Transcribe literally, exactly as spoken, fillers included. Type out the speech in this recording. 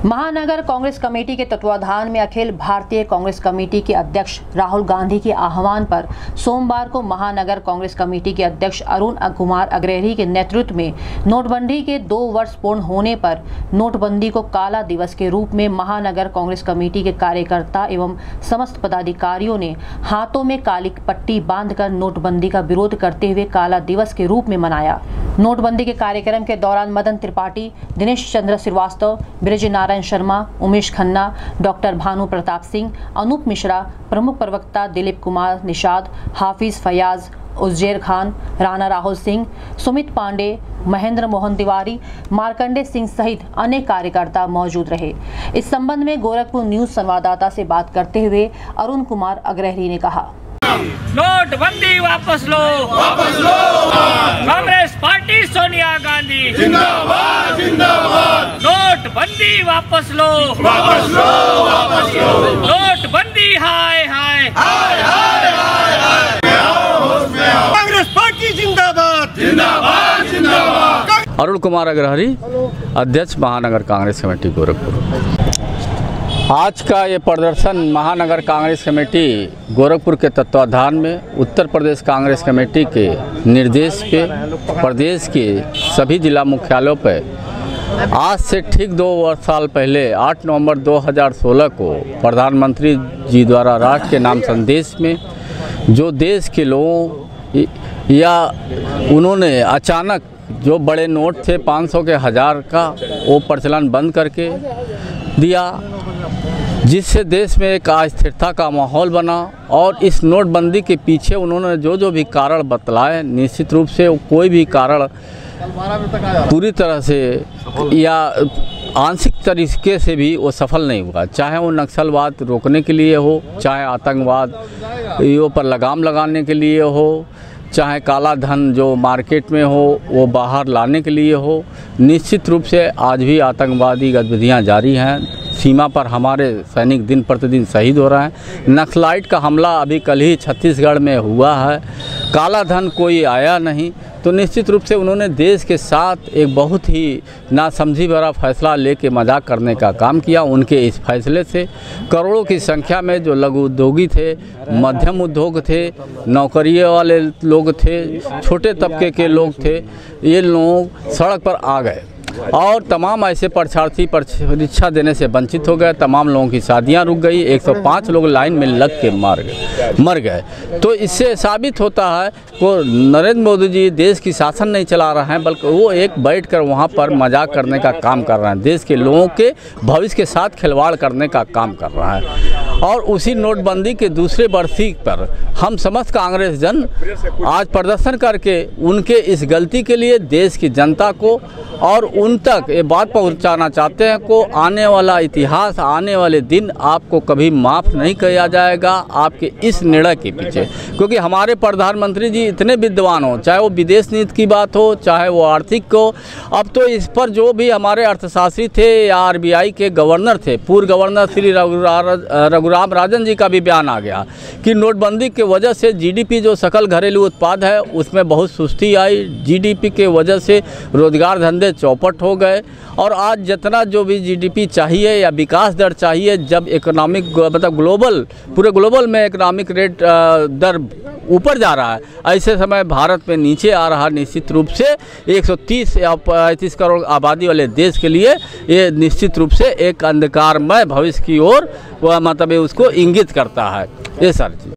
महानगर कांग्रेस कमेटी के तत्वाधान में अखिल भारतीय कांग्रेस कमेटी के अध्यक्ष राहुल गांधी के आह्वान पर सोमवार को महानगर कांग्रेस कमेटी के अध्यक्ष अरुण कुमार अग्रहरी के नेतृत्व में नोटबंदी के दो वर्ष पूर्ण होने पर नोटबंदी को काला दिवस के रूप में महानगर कांग्रेस कमेटी के कार्यकर्ता एवं समस्त पदाधिकारियों ने हाथों में काली पट्टी बांधकर नोटबंदी का विरोध करते हुए काला दिवस के रूप में मनाया। नोटबंदी के कार्यक्रम के दौरान मदन त्रिपाठी, दिनेश चंद्र श्रीवास्तव, ब्रिज नारायण शर्मा, उमेश खन्ना, डॉक्टर भानु प्रताप सिंह, अनूप मिश्रा, प्रमुख प्रवक्ता दिलीप कुमार निषाद, हाफिज फयाज, उज्जैर खान, राणा राहुल सिंह, सुमित पांडे, महेंद्र मोहन तिवारी, मार्कंडे सिंह सहित अनेक कार्यकर्ता मौजूद रहे। इस संबंध में गोरखपुर न्यूज संवाददाता से बात करते हुए अरुण कुमार अग्रहरी ने कहा, नोटबंदी वापस लो, वापस लो। कांग्रेस पार्टी सोनिया गांधी जिंदाबाद, जिंदाबाद। नोटबंदी वापस लो, वापस लो, वापस लो। नोटबंदी हाय हाय हाय हाय हाय हाय। आओ, होश में आओ। कांग्रेस पार्टी जिंदाबाद, जिंदाबाद, जिंदाबाद। अरुण कुमार अग्रहरी, अध्यक्ष महानगर कांग्रेस कमेटी गोरखपुर। आज का ये प्रदर्शन महानगर कांग्रेस कमेटी गोरखपुर के तत्वाधान में उत्तर प्रदेश कांग्रेस कमेटी के निर्देश पे प्रदेश के सभी जिला मुख्यालयों पर आज से ठीक दो वर्ष साल पहले आठ नवंबर दो हज़ार सोलह को प्रधानमंत्री जी द्वारा राष्ट्र के नाम संदेश में जो देश के लोगों या उन्होंने अचानक जो बड़े नोट थे पाँच सौ के हज़ार का वो प्रचलन बंद करके दिया, जिससे देश में एक अस्थिरता का माहौल बना। और इस नोटबंदी के पीछे उन्होंने जो जो भी कारण बतलाए, निश्चित रूप से कोई भी कारण पूरी तरह से या आंशिक तरीके से भी वो सफल नहीं हुआ। चाहे वो नक्सलवाद रोकने के लिए हो, चाहे आतंकवाद यो पर लगाम लगाने के लिए हो, चाहे काला धन जो मार्केट में हो वो बाहर लाने के लिए हो। निश्चित रूप से आज भी आतंकवादी गतिविधियां जारी हैं। सीमा पर हमारे सैनिक दिन प्रतिदिन शहीद हो रहे हैं। नक्सलाइट का हमला अभी कल ही छत्तीसगढ़ में हुआ है। काला धन कोई आया नहीं, तो निश्चित रूप से उन्होंने देश के साथ एक बहुत ही नासमझी भरा फैसला लेके मजाक करने का काम किया। उनके इस फैसले से करोड़ों की संख्या में जो लघु उद्योगी थे, मध्यम उद्योग थे, नौकरियों वाले लोग थे, छोटे तबके के लोग थे, ये लोग सड़क पर आ गए और तमाम ऐसे परीक्षार्थी परीक्षा देने से वंचित हो गए। तमाम लोगों की शादियां रुक गई। एक सौ पाँच लोग लाइन में लग के मार गए मर गए। तो इससे साबित होता है को नरेंद्र मोदी जी देश की शासन नहीं चला रहे हैं, बल्कि वो एक बैठकर वहां पर मजाक करने का काम कर रहे हैं। देश के लोगों के भविष्य के साथ खिलवाड़ करने का काम कर रहा है। और उसी नोटबंदी के दूसरे बरसी पर हम समस्त कांग्रेस जन आज प्रदर्शन करके उनके इस गलती के लिए देश की जनता को और उन तक ये बात पहुंचाना चाहते हैं को आने वाला इतिहास, आने वाले दिन आपको कभी माफ़ नहीं किया जाएगा आपके इस निर्णय के पीछे। क्योंकि हमारे प्रधानमंत्री जी इतने विद्वान हो, चाहे वो विदेश नीति की बात हो, चाहे वो आर्थिक हो, अब तो इस पर जो भी हमारे अर्थशास्त्री थे या आर बी आई के गवर्नर थे, पूर्व गवर्नर श्री रघुराम राजन जी का भी बयान आ गया कि नोटबंदी के वजह से जी डी पी जो सकल घरेलू उत्पाद है उसमें बहुत सुस्ती आई। जी डी पी के वजह से रोजगार धंधे चौपट हो गए। और आज जितना जो भी जी डी पी चाहिए या विकास दर चाहिए, जब इकोनॉमिक मतलब ग्लोबल पूरे ग्लोबल में इकोनॉमिक रेट दर ऊपर जा रहा है, ऐसे समय भारत में नीचे आ रहा। निश्चित रूप से एक सौ तीस या पैंतीस करोड़ आबादी वाले देश के लिए ये निश्चित रूप से एक अंधकारमय भविष्य की ओर वह मतलब उसको इंगित करता है। ये सारी चीज़